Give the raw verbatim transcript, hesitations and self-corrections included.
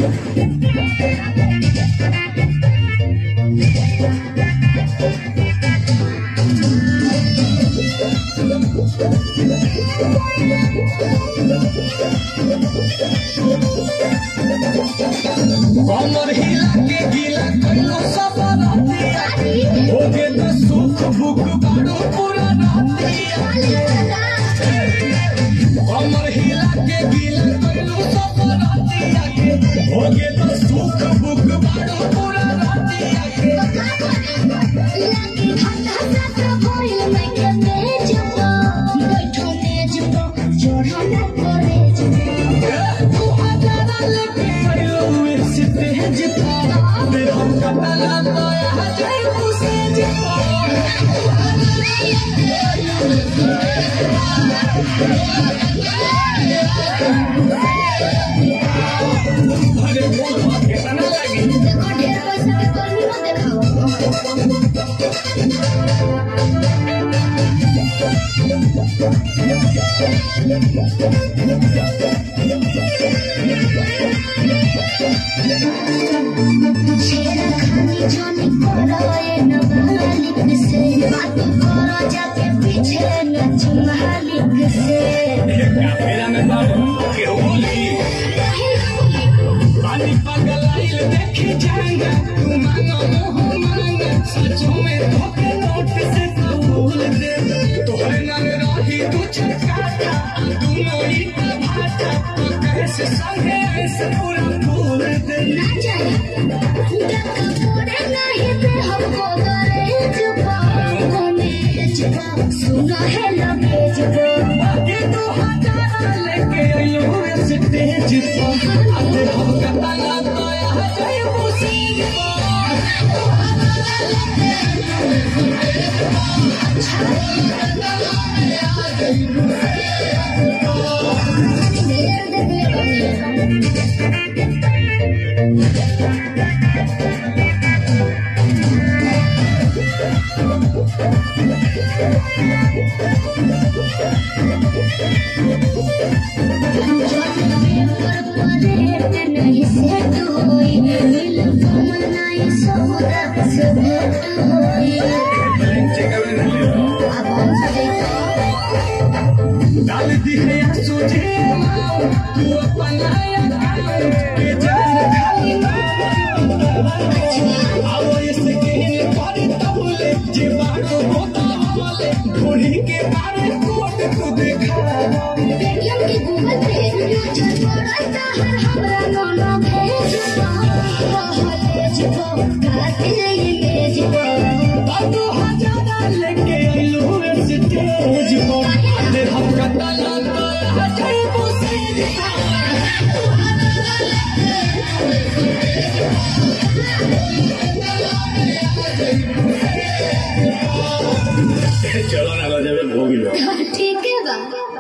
कमर हिला के गीला कइलो सब रातिया होगे तो सुख भूख बाड़ो पूरा रातिया कमर हिला के गीला कइलो सब रातिया के होगे तो सुख भूख बाड़ो पूरा रातिया के लागी घाटा साथ भइल मैं के मेज पो बैठो मेज पो जोड़ा न करे तू हजारा लेके आइलो इस तेज पो दे हम कतला तो आ जाए उसे जिपो अरे बोल बात कितना लगी देखो ढेर पैसा के गर्मी मत दिखाओ छेड़ा खानी जाने कराए न मालिक से बात करो जाके पीछे न मालिक से मेरा में बाबू के होली पानी पागल आइल देखी जाएगा तू मांगो मोह मांगे सचों में धोखे नोट से कबूल दे तोहरे नाम रही तू चकाता दोनों ही भाटा तो कैसे संगे ऐसे पूरा फूल दे ना जाए डका पूरे नहीं पे हमको करे जुबा कोने जुबा सुना है लगे जुबा बाकी तू हजारा लेके आयो इस तेज पो अरे हम कतला तो आ जाए उसी नहीं सेट होई मिल बनाई सौदा से भेट होई अब हम सजे डाल दी है सोचे तू अपना के जान खाली आओ इसके पर तौले जे बाड़ो होता वाले ढूंढी के बारे कोट तू देखा पेटीएम के गूगल पे चल पड़ता हर हमरा नोनो भेज भेज काटे ये भेज तू हजारा लेके आइलो इस तेज को अरे हम कतला तो आ जाए उसे चलो ना जब भोगी लो ठीक है बा।